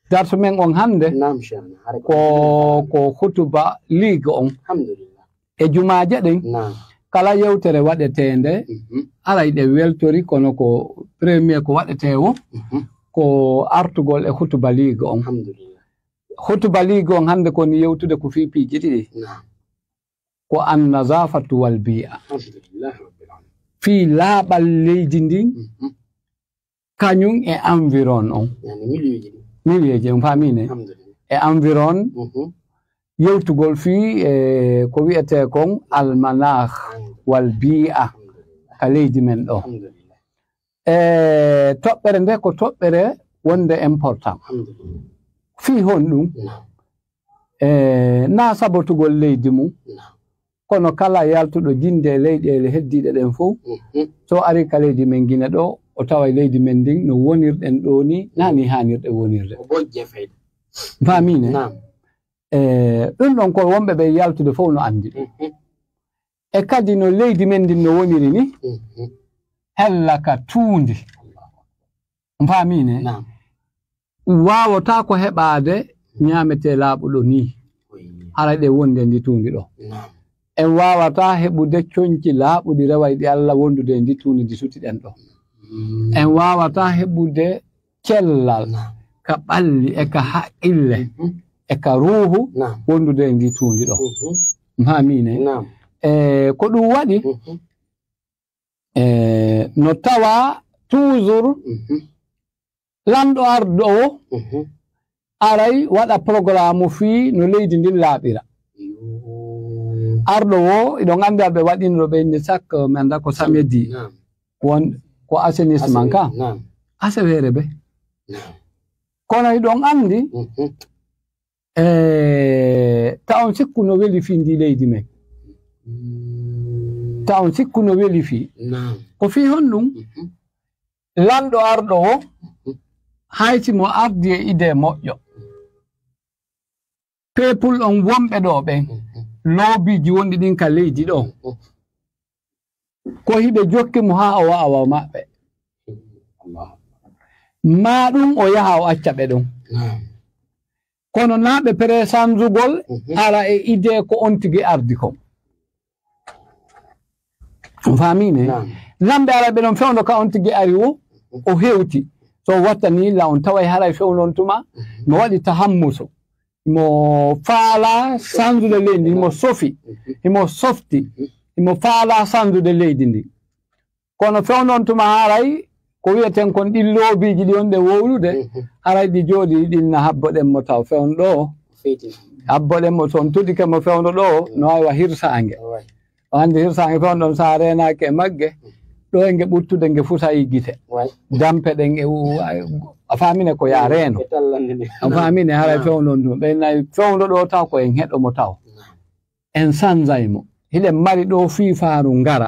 darsu men on hande ko hutuba ligue on e jumaaje ɗen kala yewtere waɗetende alay ɗe weltori kono ko premier ko waɗetewo ko artugol e hutuba ligue on hutuba ligue on hande koni yewtude ko fiipiji ɗiɗi ko annazafatu wal bi'a fi laaɓal leydi ndin kañum e environ on milieji on famine e environ yewtugol fi ko wi'ete kon almanah wal bi'a ka leydi men ɗo toɓɓere nde ko toɓɓere wonde important fi hon ɗum na sabatugol leydi mum kono kala yaltuɗo jinde leyɗele heddiɗe ɗen fof so ari ka leydi men gine ɗo o tawa leydi men ndin no wonirɗen ɗo ni nani hanirɗe wonirde famine ɗum ɗon ko wonɓe ɓe yaltude fof no andi e kadi no leydi men ndin no woniri ni hella ka tuundi famine wawata ko heɓade ñamete laaɓuɗo ni hara ɗe wonde ndi tuundi ɗo en wawata heɓude coñci laaɓuɗi rewayɗi Allah wondude ndi tuundi ndi sutiɗen ɗo en wawata heɓude cellal ka ɓalli e ka haqqille e ka ruhu wondude ndi tuundi ɗo famine ko ɗum waɗi no tawa toujours lamɗo arɗo o aray waɗa programme fii no leydi ndin laaɓira arɗo wo iɗon andi aɓe waɗino ɓe inde chaque mi anda ko samedi won ko assainissement ka asewere ɓe kono iɗon andi taon sikku no weli fi ndi leydi men taon sikku no weli fi ko fi hon ɗum lanɗo arɗo o hayti mo ardi e ide moƴƴo people on wonɓe ɗo ɓen loobiji wonɗi ɗin ka leydi ɗo ko hiɓe jokki mo ha o wawa maɓɓe ma ɗum o yaha o acca ɓe ɗum kono naɓe présanjugol ara e ide ko on tigi ardi ko famine lamɓe ara ɓe ɗon fewdo ka on tigi ari wo o hewti so watta ni la on taway haray fewnon tuma mo waɗi tahammuso mo faala sandude leydi imo sofi imo softi imo faala sandude leydi ndi kono fewnon tuma haray ko wiyeten kon ɗin loobiji ɗi on ɗe wowlude haray ɗi jooɗi ɗinna habboɗen mo taw fewn ɗo habboɗen mo toon tudike mo fewno ɗo no wawi wa hirsange o andi hirsange fewnɗon sa renake e magge ɗo e nge ɓuttude nge fusayi gite dampe ɗen e a famine ko ya reeno a famine haray fewnon ɗum ɓe nayi fewno ɗo taw ko en heɗo mo taw en sanjaymo hiɗen mari ɗo fiifaaru ngara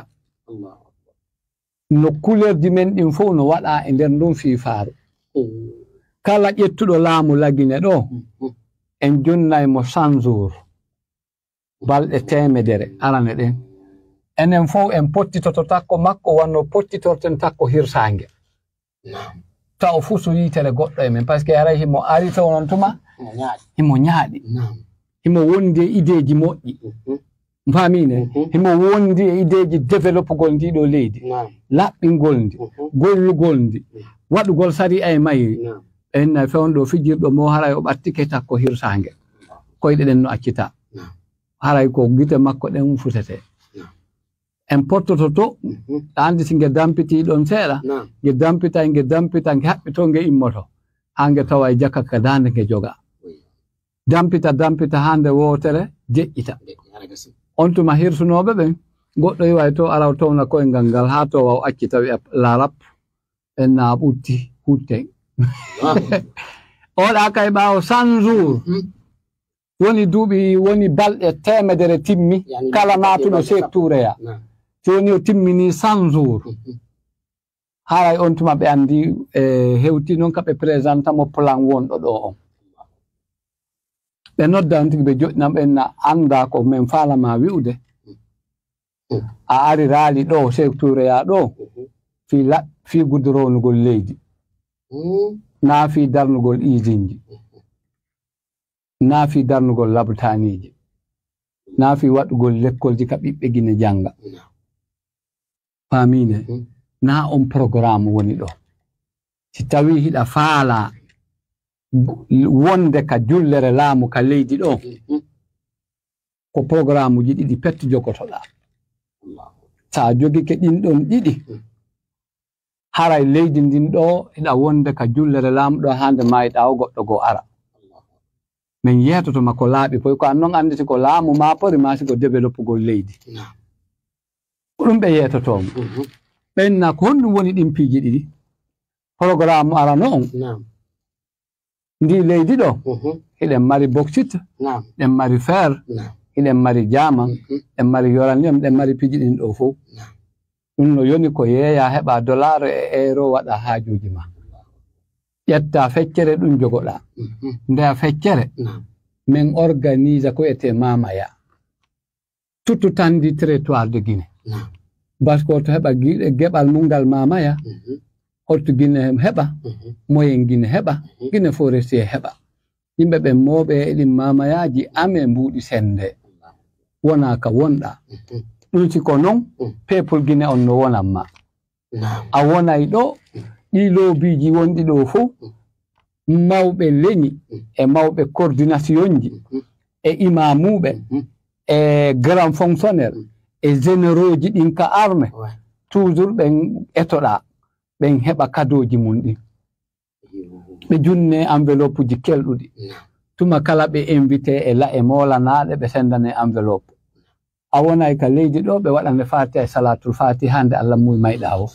no kulerji men ɗin fof no waɗa e nder ndun fiifaaru kala ƴettuɗo laamu lagine ɗo en jonnaymo 100 jours balɗe temedere arane ɗen enen fof en pottitoto takko makko wanno pottitorten takko hirsange taw fuu so yitere goɗɗo e men par ce que aray himo ari taw noon tuma himo ñaaɗi himo wondi e ideji moƴƴi famine himo wondi e ideji développegol ndiɗo leydi laɓɓingol ndi gollugol ndi waɗugol sari ay mayri en fewnɗo fijirɗo mo haray o ɓattike takko hirsange koyɗe ɗen no accita haray ko gite makko ɗen futete en pottoto to andi si nge dampiti ɗon seeɗa nge dampita nge haɓɓito nge immoto ha nge tawa e jakka ka dande nge joga dampita ha nde wotere deƴƴita on tuma hirsunoɓe ɓen goɗɗo yiway to araw towna koyngal ngal ha to waw acci tawi larap en na ɓutti hutten oɗa kay ɓawo 100 jours woni duuɓi woni balɗe temedere timmi kala natuɗo sectureya joni o timmini 100 jours haray on tuma ɓe andi hewti noon ka ɓe présenta mo plan wonɗo ɗo on ɓe nodda on tigi ɓe joƴƴinam ɓen na anda ko min falama wi'ude a ari raali ɗo sectureya ɗo fi gudronugol leydi na fi darnugol usine ji naafi darnugol labtaniji naafi waɗugol lekkolji ka ɓiɓɓe gine janga famine na on programme woni ɗo si tawi hiɗa faala wonde ka jullere laamu ka leydi ɗo ko programme uji ɗiɗi petto jogotoɗa sa jogike ɗin ɗon ɗiɗi haray leydi ndin ɗo hiɗa wonde ka jullere laamu ɗo hande mayiɗa o goɗɗo go ara min yetotoma ko laaɓi poy ko an noon anditi ko laamu ma pori ma siko développegol leydi ko ɗum ɓe yetotomo ɓenna ko honɗum woni ɗin piiji ɗiɗi programme ara noon ndi leydi ɗo hiɗen mari bauxite ɗen mari fer hiɗen mari diamant ɗen mari uranium ɗen mari piiji ɗin ɗo fof ɗum no yoni ko yeeya heɓa dollar e euro waɗa haajuji ma ƴetta feccere ɗum jogoɗa ndeya feccere min organise ko ete mamaya tuttu tandi territoire de Guinée basko to heɓa geɓal mungal mamaya hortu Guinée heɓa moyen Guinée heɓa Guinée forestier heɓa yimɓe ɓe mooɓe eɗin mamayaji ame mbuuɗi sende wona ka wonɗa ɗum siko noon peuple Guinée on no wonanma a wonay ɗo ɗi loobiji wonɗi ɗo fof mawɓe leñi e mawɓe coordination ji e imamuɓe e grand fonctionnaire e généraux ji ɗin ka armée toujours ɓen etoɗa ɓen heɓa kadoji mum ɗin ɓe junne enveloppe ji kelɗuɗi tuma kala ɓe invité e la e molanaɗe ɓe sendane enveloppe a wonay ka leydi ɗo ɓe waɗane fati e salatul fati hande Allah muy mayɗa o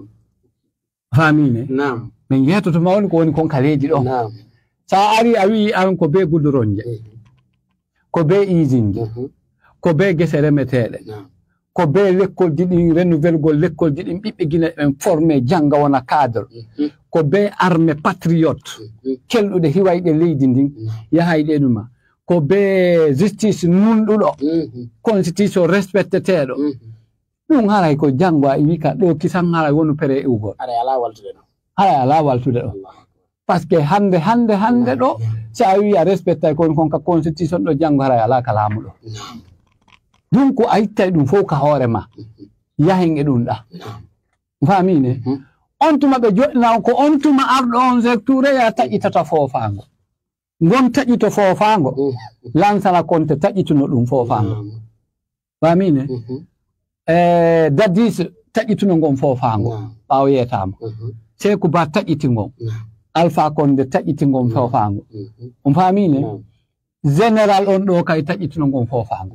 famine min yetotoma woni ko woni kon ka leydi ɗo sa ari a wi an ko be guduronje ko be usine ji ko be gese remeteɗe ko be lekkolji ɗin renouvelgol lekkolji ɗin ɓiɓɓe Guinée ɓen formé janga wona cadre ko be armée patriote kelɗuɗe hiwayɗe leydi ndin yahayɗe ɗuma ko be justice nunɗuɗo constitution respecteteɗo ɗum haray ko jango a wika ɗo kisan haray wonu pere ewgol haray ala waltude ɗo par ce que hande ɗo so a wi a respectay kon konka constitution ɗo jango haray ala ka laamu ɗo donc a ittay ɗum fof ka hoore ma yahen e ɗum ɗa famine on tuma ɓe joɗɗina ko on tuma arɗo on secture ya taƴitata foofango ngon taƴito foofango lansana konte taƴituno ɗum foofango famine dadis taƴituno ngon foofango ɓawo yetama Seku Ba taƴiti ngon Alpha Condé taƴiti ngon foofango on famine général on ɗo kay taƴituno ngon foofango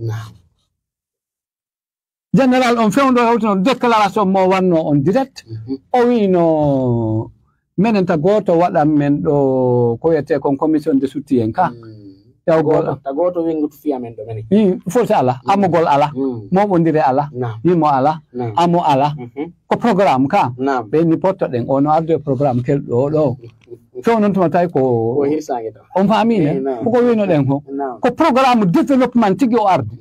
général on fewndo hewtuno déclaration mo wanno on direct o wino menen ta goto waɗan men ɗo ko wiyete kon commission de soutien ka yawgol ta goto wingutu fiya men ɗo meni force ala amugol ala moɓodire ala yimo ala amo ala ko programme ka ɓe ni pottoɗen ono arde programme kelɗo o ɗo few noon tuma tawi ko hirsange ɗo on famine koko wino ɗen ko programme développement tigui o arde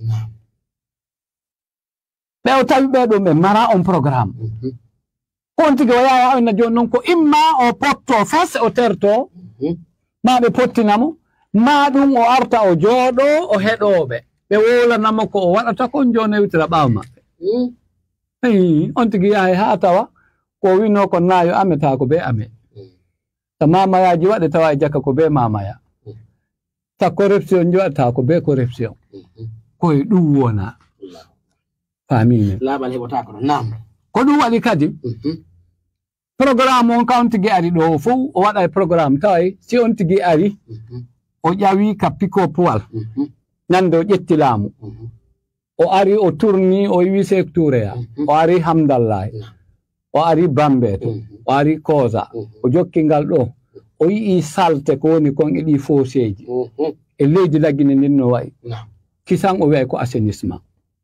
ɓe o tawi ɓeɗo ɓe mara on programme on tigi o yaya oyna joni noon ko imma o potto fas o terto ma ɓe pottinamo ma ɗum o arta o jooɗo o heɗoɓe ɓe wolanamo ko o waɗata kon joni witira ɓaw maɓɓe on tigi yahay ha tawa ko wino ko nayo ameta ko be ame ta mamayaji waɗe tawa e jakka ko be mamaya ta corruption ji waɗata ko be corruption koye ɗum wona famine laɓal heɓotako ɗo nam ko ɗum waɗi kadi programme on ka on tigi ari ɗo fof o waɗa e programme taway si on tigi ari o ƴawi ka piko puwal nande o ƴetti laamu o ari o tourni o wi sectureya o ari Hamdallahi o ari Bambeto o ari Kosa o jokkingal ɗo o yii salte ko woni kon e ɗi foseji e leydi laggine ndin no wayi kisan o wiyay ko assainissement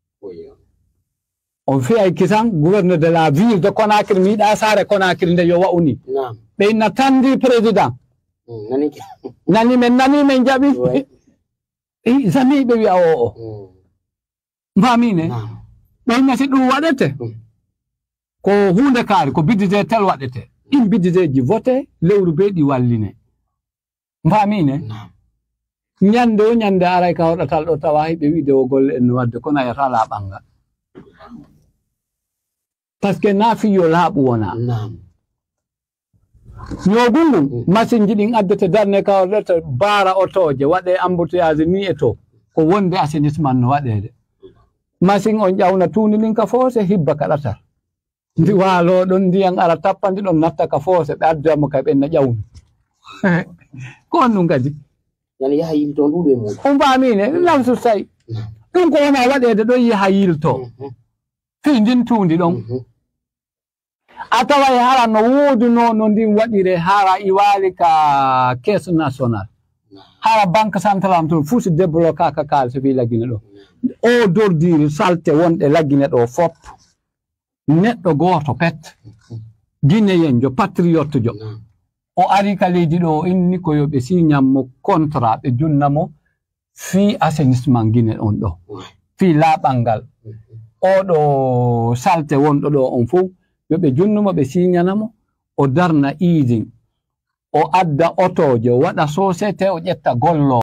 on fiyay kisan gouverneur de la ville de Conakry mi yiɗa saare Conakry nde yo wa'uni ɓe inna tandi président nani men jaɓi jami ɓe wiya o famine ɓe inna si ɗum waɗete ko hunde kaari ko budget tel waɗete ɗin budget ji voté lewru be ɗi walline famine ñande o ñande aray ka hoɗatal ɗo tawa hiɓe wiide o golle en no wadde kono ayata laaɓangal par ce que na fiyo laaɓu wona ñoogol ngol machine ji ɗin addete darne ka hoɗata baara otoje waɗe embouteillage ni e to ko wonde assainissement no waɗede machine on ƴawna tuundi ɗin ka foose hibba ka ɗatal ndi waalo ɗon ndiyan ara tappandi ɗon natta ka foose ɓe addamo kay ɓenna ƴawni ko on ɗum kadi yani yaha yilto nduɗo e muɗum on mbamine lamsu tawi ɗum ko wona waɗede ɗon yaha yilto fi ndin tuundi ɗon a taway hara no woduno no ndin waɗire hara iwali ka caisse national hara banque central to fuu so débloqué ka kaaliso fi laggine ɗo o dordiri salte wonɗe laggine ɗo fop neɗɗo gooto pet guinéen jo patriote jo o ari ka leydi ɗo inni ko yo ɓe signanmo contrat ɓe junnamo fi assainissement guine on ɗo fi laaɓal ngal oɗo salte wonɗo ɗo on fof yo ɓe junnumo ɓe signanamo o darna easing o adda otoje o waɗa société o ƴetta gollo